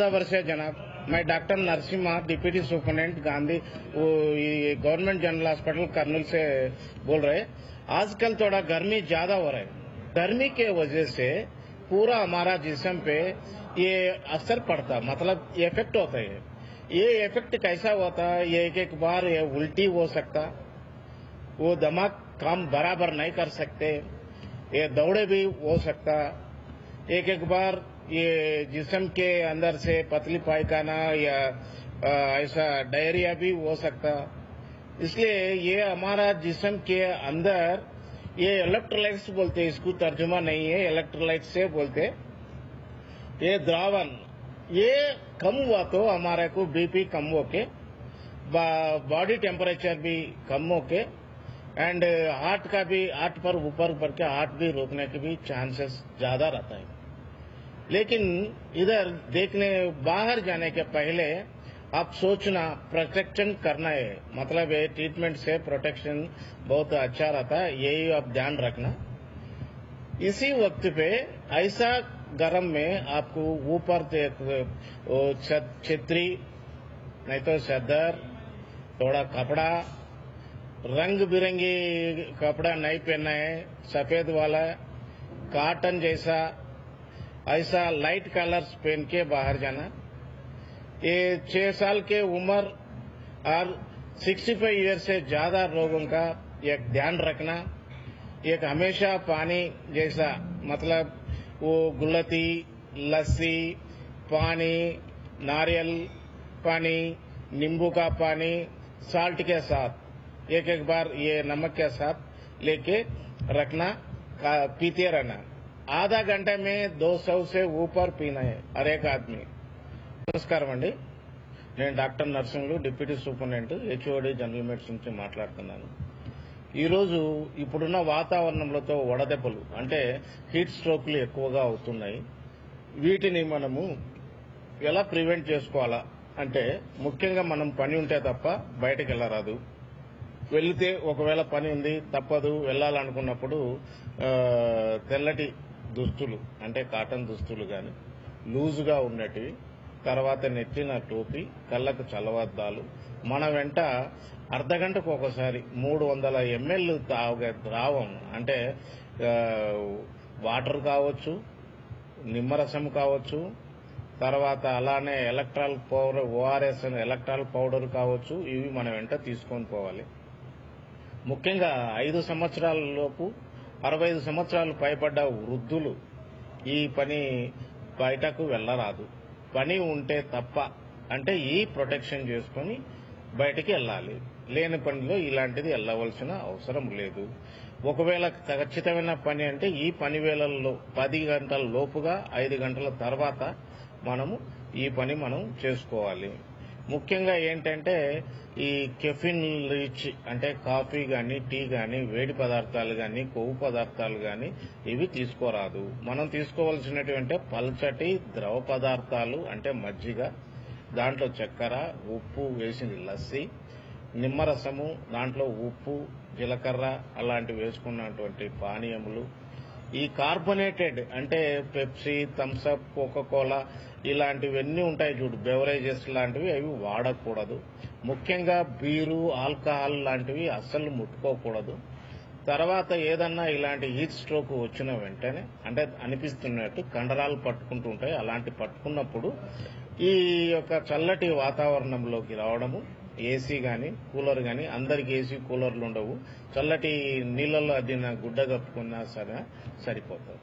14 वर्ष है जनाब। मैं doctor Narasimha, deputy superintendent Gandhi government general hospital Kurnool से बोल रहे। आजकल थोड़ा गर्मी ज्यादा हो रहा है। गर्मी के वजह से पूरा हमारा जिस्म पे ये असर पड़ता, मतलब इफेक्ट होता है। ये इफेक्ट कैसा होता है, ये एक बार ये उल्टी हो सकता, वो दिमाग काम बराबर नहीं कर सकते, ये दौड़े भी हो सकता, एक बार ये जिस्म के अंदर से पतली पायखाना या ऐसा डायरिया भी हो सकता। इसलिए ये हमारा जिस्म के अंदर ये इलेक्ट्रोलाइट्स बोलते हैं, इसको तर्जुमा नहीं है, इलेक्ट्रोलाइट्स से बोलते। ये द्रावण ये कम हुआ तो हमारे को बीपी कम होके, बॉडी टेम्परेचर भी कम होके, एंड हार्ट का भी, हार्ट पर ऊपर के हार्ट भी रोकने के भी चांसेस ज्यादा रहता है। लेकिन इधर देखने बाहर जाने के पहले आप सोचना, प्रोटेक्शन करना है, मतलब ये ट्रीटमेंट से प्रोटेक्शन बहुत अच्छा रहता है, यही आप ध्यान रखना। इसी वक्त पे ऐसा गर्म में आपको ऊपर छतरी नहीं तो चादर, थोड़ा कपड़ा, रंग बिरंगी कपड़ा नहीं पहनना है, सफेद वाला, कॉटन जैसा, ऐसा लाइट कलर्स पहन के बाहर जाना। ये 6 साल के उम्र और 65 ईयर से ज्यादा लोगों का एक ध्यान रखना। एक हमेशा पानी जैसा, मतलब वो गुलती, लस्सी, पानी, नारियल पानी, नींबू का पानी, साल्ट के साथ एक बार ये नमक के साथ लेके रखना, पीते रहना। आधा घंटे में 200 से ऊपर पीना है हर एक आदमी। నమస్కారం అండి, నేను doctor Narasimhulu, deputy superintendent HOD general medicine నుంచి మాట్లాడుతున్నాను. ఈరోజు ఇప్పుడున్న వాతావరణంలో వడదెబ్బలు అంటే హీట్ స్ట్రోక్లు ఎక్కువగా అవుతున్నాయి. వీటిని మనము ఎలా ప్రివెంట్ చేసుకోవాలా అంటే, ముఖ్యంగా మనం పని ఉంటే తప్ప బయటకు వెళ్ళరాదు. వెళ్తే ఒకవేళ పని ఉంది తప్పదు వెళ్లాలనుకున్నప్పుడు తెల్లటి దుస్తులు అంటే కాటన్ దుస్తులు గాని, లూజుగా ఉన్నటివి, తర్వాత నెత్తిన టోపీ, కళ్ళకు చల్లవద్దాలు, మన వెంట అర్ధగంటకు ఒకసారి 300 ml తాగే ద్రావం అంటే వాటర్ కావచ్చు, నిమ్మరసం కావచ్చు, తర్వాత అలానే ఎలక్ట్రాల్ పౌడర్, ఓఆర్ఎస్ అని ఎలక్ట్రాల్ పౌడర్ కావచ్చు, ఇవి మన వెంట తీసుకొని పోవాలి. ముఖ్యంగా 5 సంవత్సరాల లోపు 65 సంవత్సరాలు పైబడ్డ వృద్ధులు ఈ పని బయటకు వెళ్లరాదు. పని ఉంటే తప్ప, అంటే ఈ ప్రొటెక్షన్ చేసుకుని బయటికి వెళ్ళాలి. లేని పనిలో ఇలాంటిది వెళ్ళవలసిన అవసరం లేదు. ఒకవేళ ఖచ్చితమైన పని అంటే ఈ పని వేళల్లో 10 గంటల లోపుగా 5 గంటల తర్వాత మనము ఈ పని మనం చేసుకోవాలి. ముఖ్యంగా ఏంటంటే ఈ కెఫిన్ రిచ్ అంటే కాఫీ గాని, టీ గాని, వేడి పదార్థాలు గాని, కొవ్వు పదార్థాలు గాని ఇవి తీసుకోరాదు. మనం తీసుకోవాల్సినటువంటి పల్చటి ద్రవ పదార్థాలు అంటే మజ్జిగ, దాంట్లో చక్కెర, ఉప్పు వేసిన లస్సీ, నిమ్మరసము, దాంట్లో ఉప్పు, జీలకర్ర అలాంటివి వేసుకున్నటువంటి పానీయములు. ఈ కార్బోనేటెడ్ అంటే పెప్సీ, థమ్స్అప్, కోకాకోలా ఇలాంటివన్నీ ఉంటాయి చూడు, బెవరేజెస్ లాంటివి, అవి వాడకూడదు. ముఖ్యంగా బీరు, ఆల్కహాల్ లాంటివి అస్సలు ముట్టుకోకూడదు. తర్వాత ఏదన్నా ఇలాంటి హీట్ స్ట్రోక్ వచ్చిన వెంటనే అంటే అనిపిస్తున్నట్టు కండరాలు పట్టుకుంటూ ఉంటాయి, అలాంటి పట్టుకున్నప్పుడు ఈ యొక్క చల్లటి వాతావరణంలోకి రావడము, ఏసీ గాని, కూలర్ గాని, అందరికి ఏసీ కూలర్లు ఉండవు, చల్లటి నీళ్లలో అద్దిన గుడ్డ కప్పుకున్నా సరే సరిపోతుంది.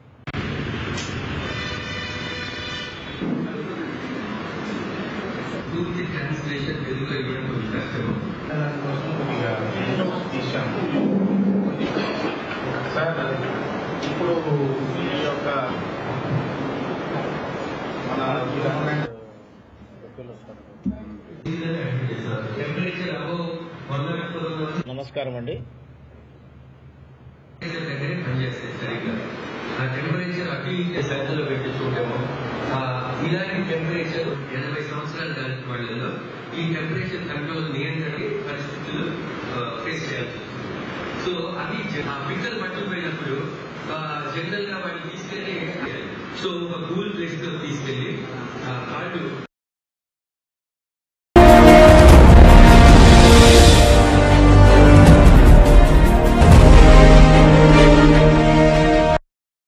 పూర్తి ట్రాన్స్లేషన్ తెలుగులో ఇవ్వడం కొంచెం కష్టం. సార్, ఇప్పుడు ఈ యొక్క మన టెంపరేచర్ అబౌవ్ 104 నమస్కారం అండి. దగ్గరే పనిచేస్తాయి సరిగ్గా. ఆ టెంపరేచర్ అటు ఇటు సైడ్లో పెట్టించుకుంటాము. ఇలాంటి టెంపరేచర్ 80 సంవత్సరాలు దాటిన వాళ్ళలో ఈ టెంపరేచర్ కంట్రోల్ నియంత్రణ పరిస్థితులు ఫేస్ చేయాల్సి వస్తుంది. సో అది ఆ పిక్కలు పట్టుకుపోయినప్పుడు జనరల్ గా వాటిని తీసుకెళ్లి, సో ఒక కూల్ ప్లేస్ లో తీసుకెళ్లి కాళ్ళు